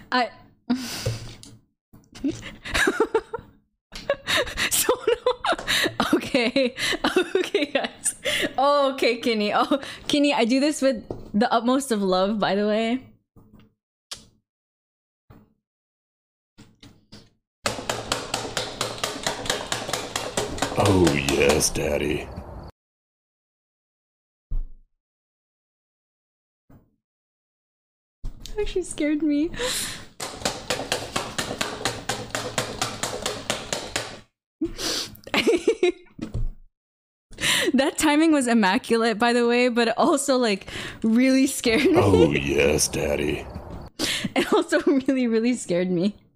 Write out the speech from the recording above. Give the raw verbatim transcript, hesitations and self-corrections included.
I. So no. Okay. Okay, guys. Oh, okay, Kini. Oh, Kini, I do this with the utmost of love, by the way. Oh, yes, Daddy. Actually scared me. That timing was immaculate, by the way, but it also like really scared me. Oh, yes, Daddy. It also really, really scared me.